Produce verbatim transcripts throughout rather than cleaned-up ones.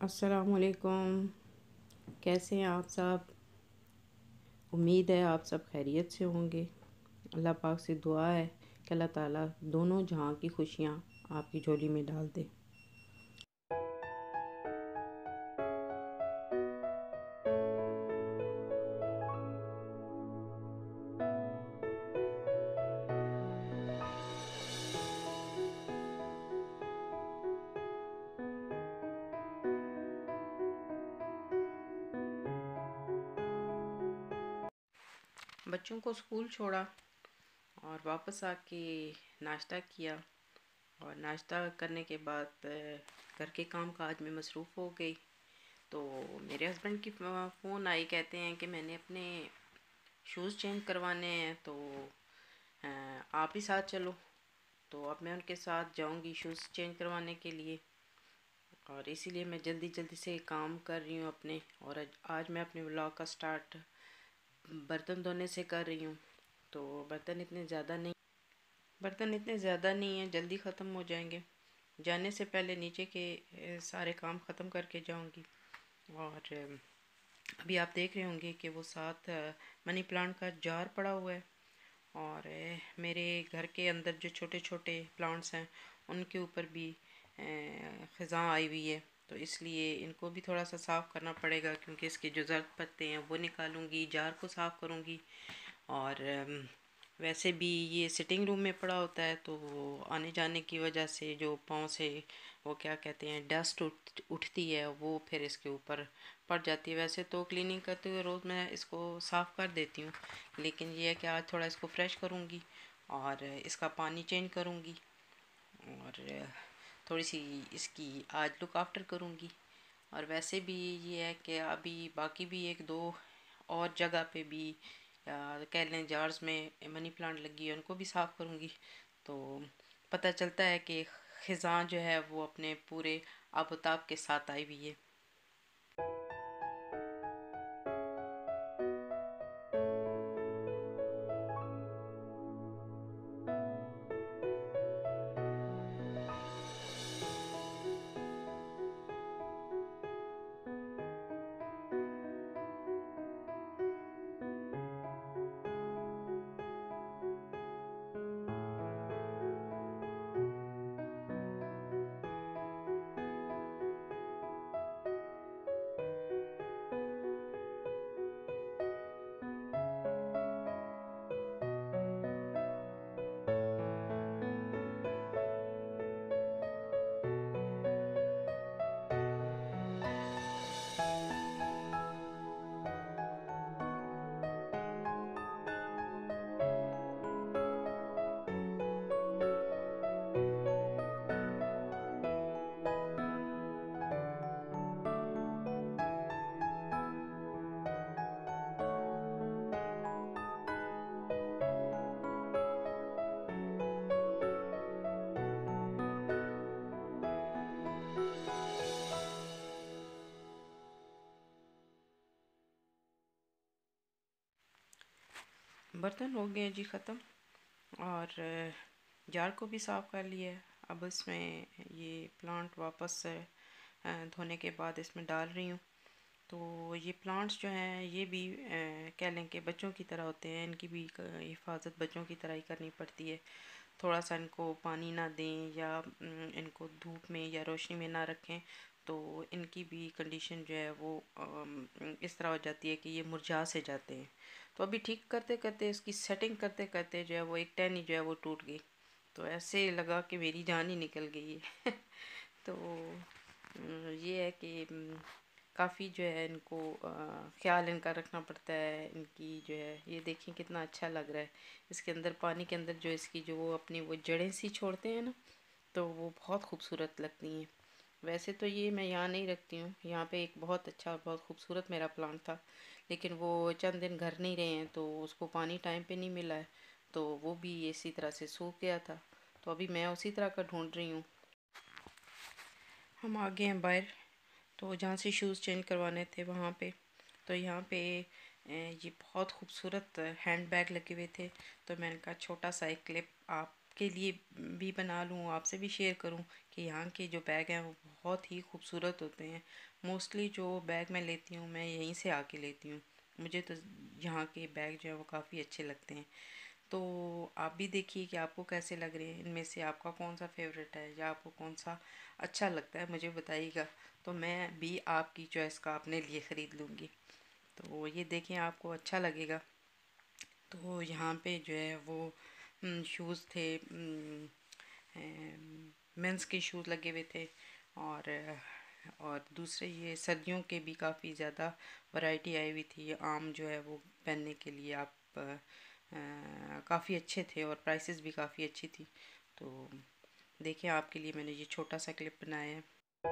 अस्सलामुअलैकुम। कैसे हैं आप सब? उम्मीद है आप सब खैरियत से होंगे। अल्लाह पाक से दुआ है कि अल्लाह ताला दोनों जहां की खुशियां आपकी झोली में डाल दे। बच्चों को स्कूल छोड़ा और वापस आके नाश्ता किया और नाश्ता करने के बाद अ, घर के काम काज में मसरूफ़ हो गई। तो मेरे हस्बैंड की फ़ोन आई, कहते हैं कि मैंने अपने शूज़ चेंज करवाने हैं, तो अ, आप भी साथ चलो। तो अब मैं उनके साथ जाऊंगी शूज़ चेंज करवाने के लिए, और इसीलिए मैं जल्दी जल्दी से काम कर रही हूँ अपने। और आज आज मैं अपने व्लॉग का स्टार्ट बर्तन धोने से कर रही हूँ। तो बर्तन इतने ज़्यादा नहीं बर्तन इतने ज़्यादा नहीं हैं, जल्दी ख़त्म हो जाएंगे। जाने से पहले नीचे के ए, सारे काम ख़त्म करके जाऊंगी। और अ, अभी आप देख रहे होंगे कि वो साथ अ, मनी प्लांट का जार पड़ा हुआ है। और अ, मेरे घर के अंदर जो छोटे छोटे प्लांट्स हैं उनके ऊपर भी ख़ज़ां आई हुई है, तो इसलिए इनको भी थोड़ा सा साफ़ करना पड़ेगा, क्योंकि इसके जो ज़र्द पत्ते हैं वो निकालूंगी, जार को साफ़ करूंगी। और अम, वैसे भी ये सिटिंग रूम में पड़ा होता है, तो वो आने जाने की वजह से जो पाँव से वो क्या कहते हैं डस्ट उठ उठती है, वो फिर इसके ऊपर पड़ जाती है। वैसे तो क्लीनिंग करते हुए रोज़ मैं इसको साफ़ कर देती हूँ, लेकिन ये है कि आज थोड़ा इसको फ्रेश करूँगी और इसका पानी चेंज करूँगी और थोड़ी सी इसकी आज लुक आफ्टर करूँगी। और वैसे भी ये है कि अभी बाकी भी एक दो और जगह पे भी कह लें जार्स में मनी प्लांट लगी है, उनको भी साफ़ करूँगी। तो पता चलता है कि ख़ज़ां जो है वो अपने पूरे आबोताब के साथ आई हुई है। बर्तन हो गए जी ख़त्म, और जार को भी साफ़ कर लिया है। अब इसमें ये प्लांट वापस धोने के बाद इसमें डाल रही हूँ। तो ये प्लांट्स जो हैं ये भी अ, कह लें कि बच्चों की तरह होते हैं, इनकी भी हिफाजत बच्चों की तरह ही करनी पड़ती है। थोड़ा सा इनको पानी ना दें या अम, इनको धूप में या रोशनी में ना रखें, तो इनकी भी कंडीशन जो है वो अम, इस तरह हो जाती है कि ये मुरझा से जाते हैं। तो अभी ठीक करते करते इसकी सेटिंग करते करते जो है वो एक टहनी जो है वो टूट गई। तो ऐसे लगा कि मेरी जान ही निकल गई है। तो अम, ये है कि काफ़ी जो है इनको अ, ख्याल इनका रखना पड़ता है। इनकी जो है ये देखें कितना अच्छा लग रहा है, इसके अंदर पानी के अंदर जो इसकी जो वो अपनी वो जड़ें सी छोड़ते हैं ना, तो वो बहुत खूबसूरत लगती हैं। वैसे तो ये मैं यहाँ नहीं रखती हूँ, यहाँ पे एक बहुत अच्छा बहुत खूबसूरत मेरा प्लांट था, लेकिन वो चंद दिन घर नहीं रहे हैं, तो उसको पानी टाइम पे नहीं मिला है, तो वो भी इसी तरह से सूख गया था। तो अभी मैं उसी तरह का ढूंढ रही हूँ। हम आ गए हैं बाहर, तो जहाँ से शूज़ चेंज करवाने थे वहाँ पे। तो यहाँ पे ये बहुत खूबसूरत हैंड बैग लगे हुए थे, तो मैंने कहा छोटा सा एक क्लिप आप आपके लिए भी बना लूँ, आपसे भी शेयर करूँ कि यहाँ के जो बैग हैं वो बहुत ही खूबसूरत होते हैं। मोस्टली जो बैग मैं लेती हूँ मैं यहीं से आके लेती हूँ। मुझे तो यहाँ के बैग जो है वो काफ़ी अच्छे लगते हैं। तो आप भी देखिए कि आपको कैसे लग रहे हैं, इनमें से आपका कौन सा फेवरेट है या आपको कौन सा अच्छा लगता है मुझे बताइएगा, तो मैं भी आपकी चॉइस का अपने लिए ख़रीद लूँगी। तो ये देखें, आपको अच्छा लगेगा। तो यहाँ पे जो है वो शूज़ थे, मेंस के शूज़ लगे हुए थे, और और दूसरे ये सर्दियों के भी काफ़ी ज़्यादा वैरायटी आई हुई थी। आम जो है वो पहनने के लिए आप काफ़ी अच्छे थे और प्राइसेस भी काफ़ी अच्छी थी। तो देखिए, आपके लिए मैंने ये छोटा सा क्लिप बनाया है।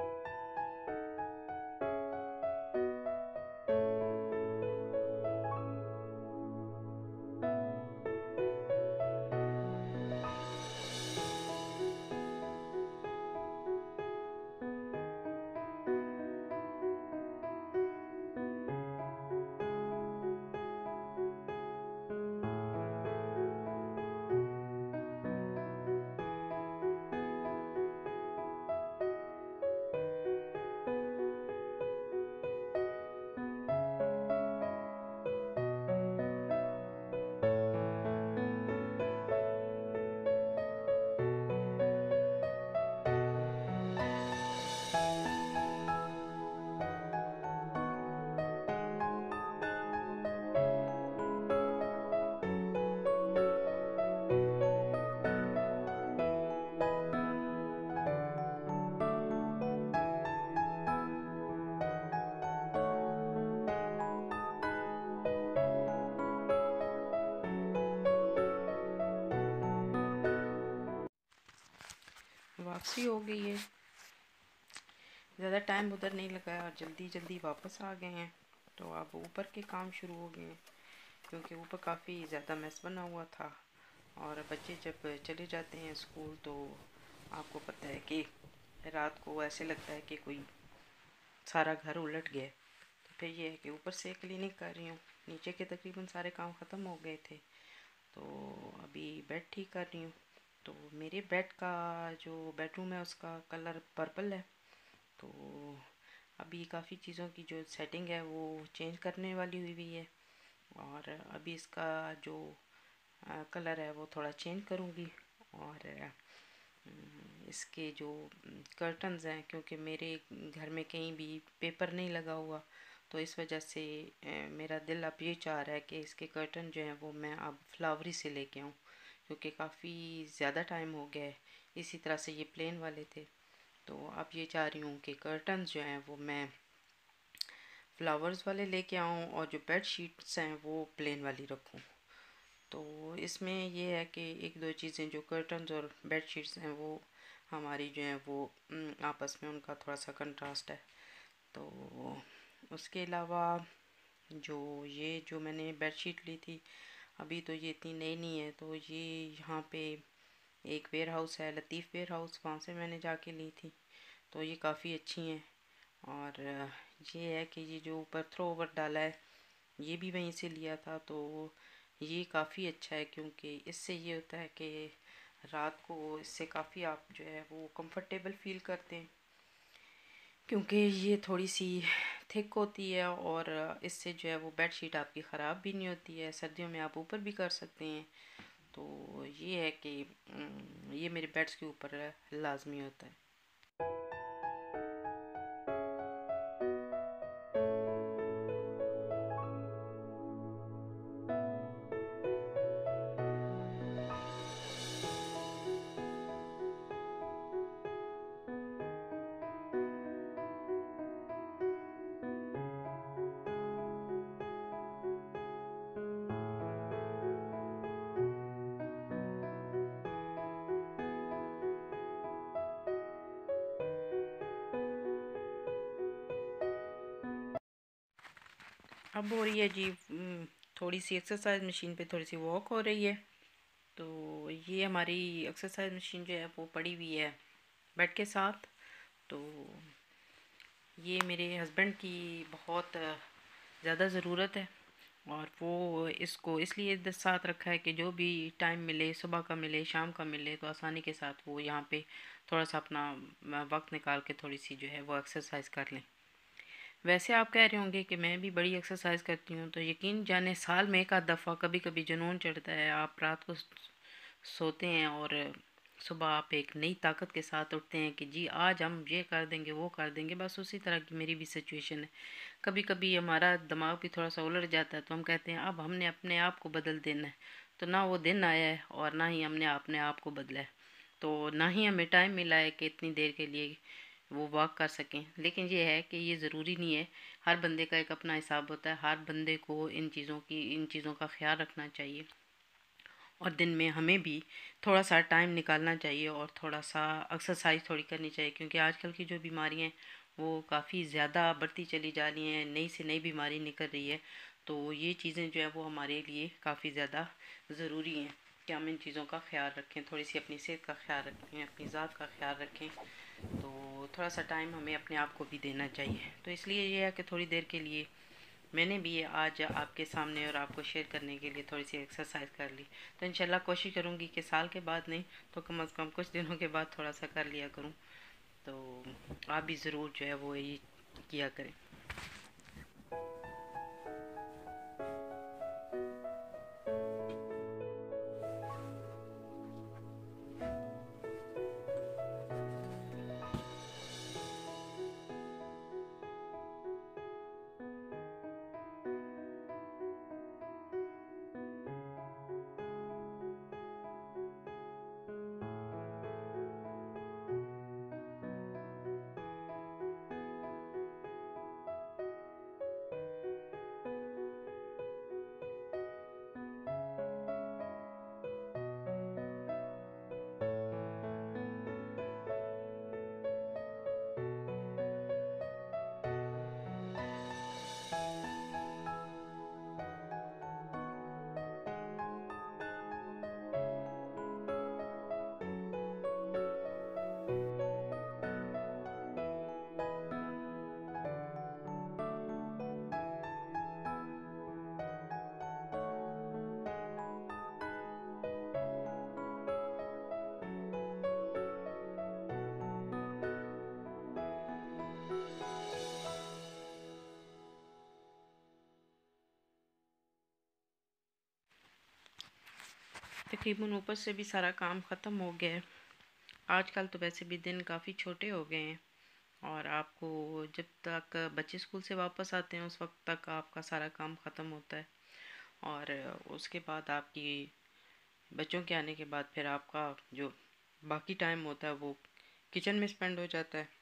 वापसी हो गई है, ज़्यादा टाइम उधर नहीं लगा और जल्दी जल्दी वापस आ गए हैं। तो अब ऊपर के काम शुरू हो गए हैं, क्योंकि ऊपर काफ़ी ज़्यादा मैस बना हुआ था। और बच्चे जब चले जाते हैं स्कूल तो आपको पता है कि रात को ऐसे लगता है कि कोई सारा घर उलट गया। तो फिर ये है कि ऊपर से क्लीनिंग कर रही हूँ, नीचे के तकरीबन सारे काम ख़त्म हो गए थे। तो अभी बेड ठीक कर रही हूँ। तो मेरे बेड का जो बेडरूम है उसका कलर पर्पल है। तो अभी काफ़ी चीज़ों की जो सेटिंग है वो चेंज करने वाली हुई भी है, और अभी इसका जो कलर है वो थोड़ा चेंज करूँगी। और इसके जो कर्टन्स हैं, क्योंकि मेरे घर में कहीं भी पेपर नहीं लगा हुआ, तो इस वजह से मेरा दिल अब ये चाह रहा है कि इसके कर्टन जो हैं वो मैं अब फ्लावरी से लेके आऊँ, क्योंकि काफ़ी ज़्यादा टाइम हो गया है इसी तरह से ये प्लेन वाले थे। तो अब ये चाह रही हूँ कि कर्टन्स जो हैं वो मैं फ्लावर्स वाले लेके आऊँ और जो बेड शीट्स हैं वो प्लेन वाली रखूँ। तो इसमें ये है कि एक दो चीज़ें, जो कर्टन्स और बेड शीट्स हैं वो हमारी जो हैं वो आपस में उनका थोड़ा सा कंट्रास्ट है। तो उसके अलावा जो ये जो मैंने बेड शीट ली थी, अभी तो ये इतनी नई नहीं है, तो ये यहाँ पे एक वेयर हाउस है, लतीफ़ वेयर हाउस, वहाँ से मैंने जाके ली थी। तो ये काफ़ी अच्छी हैं। और ये है कि ये जो ऊपर थ्रो ओवर डाला है ये भी वहीं से लिया था। तो ये काफ़ी अच्छा है, क्योंकि इससे ये होता है कि रात को इससे काफ़ी आप जो है वो कंफर्टेबल फील करते हैं, क्योंकि ये थोड़ी सी थिक होती है और इससे जो है वो बेड शीट आपकी ख़राब भी नहीं होती है। सर्दियों में आप ऊपर भी कर सकते हैं। तो ये है कि ये मेरे बेड्स के ऊपर लाजमी होता है। अब हो रही है जी थोड़ी सी एक्सरसाइज, मशीन पे थोड़ी सी वॉक हो रही है। तो ये हमारी एक्सरसाइज मशीन जो है वो पड़ी हुई है बेड के साथ। तो ये मेरे हस्बैंड की बहुत ज़्यादा ज़रूरत है, और वो इसको इसलिए द- साथ रखा है कि जो भी टाइम मिले, सुबह का मिले, शाम का मिले, तो आसानी के साथ वो यहाँ पे थोड़ा सा अपना अ, वक्त निकाल के थोड़ी सी जो है वो एक्सरसाइज कर लें। वैसे आप कह रहे होंगे कि मैं भी बड़ी एक्सरसाइज करती हूँ, तो यकीन जाने साल में एक आध दफ़ा कभी कभी जुनून चढ़ता है, आप रात को सोते हैं और सुबह आप एक नई ताकत के साथ उठते हैं कि जी आज हम ये कर देंगे, वो कर देंगे। बस उसी तरह की मेरी भी सिचुएशन है। कभी कभी हमारा दिमाग भी थोड़ा सा उलट जाता है, तो हम कहते हैं अब हमने अपने आप को बदल देना है। तो ना वो दिन आया है और ना ही हमने अपने आप को बदला है। तो ना ही हमें टाइम मिला है कि इतनी देर के लिए वो वॉक कर सकें। लेकिन ये है कि ये ज़रूरी नहीं है। हर बंदे का एक अपना हिसाब होता है। हर बंदे को इन चीज़ों की इन चीज़ों का ख्याल रखना चाहिए, और दिन में हमें भी थोड़ा सा टाइम निकालना चाहिए और थोड़ा सा एक्सरसाइज थोड़ी करनी चाहिए, क्योंकि आजकल की जो बीमारियां हैं वो काफ़ी ज़्यादा बढ़ती चली जा रही हैं, नई से नई बीमारी निकल रही है। तो ये चीज़ें जो है वो हमारे लिए काफ़ी ज़्यादा ज़रूरी हैं कि हम इन चीज़ों का ख्याल रखें, थोड़ी सी अपनी सेहत का ख्याल रखें, अपनी ज़ात का ख्याल रखें। तो थोड़ा सा टाइम हमें अपने आप को भी देना चाहिए। तो इसलिए ये है कि थोड़ी देर के लिए मैंने भी आज आपके सामने और आपको शेयर करने के लिए थोड़ी सी एक्सरसाइज कर ली। तो इंशाल्लाह कोशिश करूँगी कि साल के बाद नहीं तो कम अज़ कम कुछ दिनों के बाद थोड़ा सा कर लिया करूँ। तो आप भी ज़रूर जो है वो ये किया करें। तकरीबन ऊपर से भी सारा काम ख़त्म हो गया है। आजकल तो वैसे भी दिन काफ़ी छोटे हो गए हैं, और आपको जब तक बच्चे स्कूल से वापस आते हैं उस वक्त तक आपका सारा काम ख़त्म होता है। और उसके बाद आपकी बच्चों के आने के बाद फिर आपका जो बाकी टाइम होता है वो किचन में स्पेंड हो जाता है।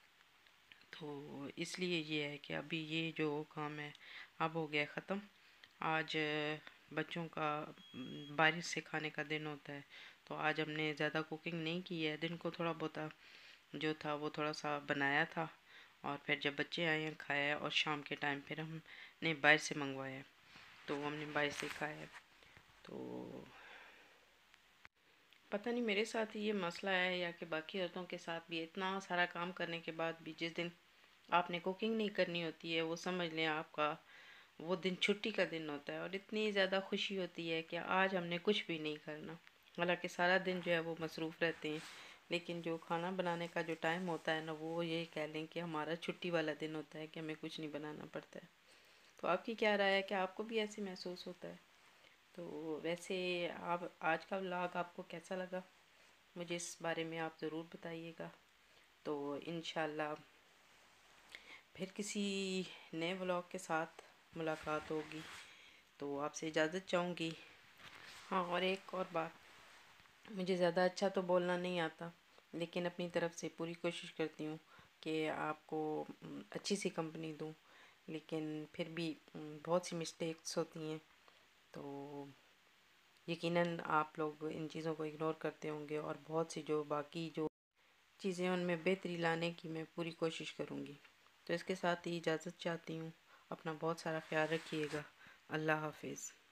तो इसलिए ये है कि अभी ये जो काम है अब हो गया ख़त्म। आज बच्चों का बारिश से खाने का दिन होता है, तो आज हमने ज़्यादा कुकिंग नहीं की है। दिन को थोड़ा बहुत जो था वो थोड़ा सा बनाया था, और फिर जब बच्चे आए हैं खाया, और शाम के टाइम फिर हमने बाहर से मंगवाया, तो हमने बाहर से खाया। तो पता नहीं मेरे साथ ही ये मसला है या कि बाकी औरतों के साथ भी, इतना सारा काम करने के बाद भी जिस दिन आपने कुकिंग नहीं करनी होती है वो समझ लें आपका वो दिन छुट्टी का दिन होता है, और इतनी ज़्यादा खुशी होती है कि आज हमने कुछ भी नहीं करना। हालांकि सारा दिन जो है वो मसरूफ़ रहते हैं, लेकिन जो खाना बनाने का जो टाइम होता है ना, वो ये कह लें कि हमारा छुट्टी वाला दिन होता है कि हमें कुछ नहीं बनाना पड़ता है। तो आपकी क्या राय है, कि आपको भी ऐसे महसूस होता है? तो वैसे आप आज का व्लॉग आपको कैसा लगा, मुझे इस बारे में आप ज़रूर बताइएगा। तो इंशाल्लाह फिर किसी नए व्लॉग के साथ मुलाकात होगी। तो आपसे इजाज़त चाहूँगी। हाँ, और एक और बात, मुझे ज़्यादा अच्छा तो बोलना नहीं आता, लेकिन अपनी तरफ से पूरी कोशिश करती हूँ कि आपको उम, अच्छी सी कंपनी दूँ। लेकिन फिर भी उम, बहुत सी मिस्टेक्स होती हैं, तो यकीनन आप लोग इन चीज़ों को इग्नोर करते होंगे, और बहुत सी जो बाकी जो चीज़ें उनमें बेहतरी लाने की मैं पूरी कोशिश करूँगी। तो इसके साथ ही इजाज़त चाहती हूँ। अपना बहुत सारा ख्याल रखिएगा। अल्लाह हाफिज़।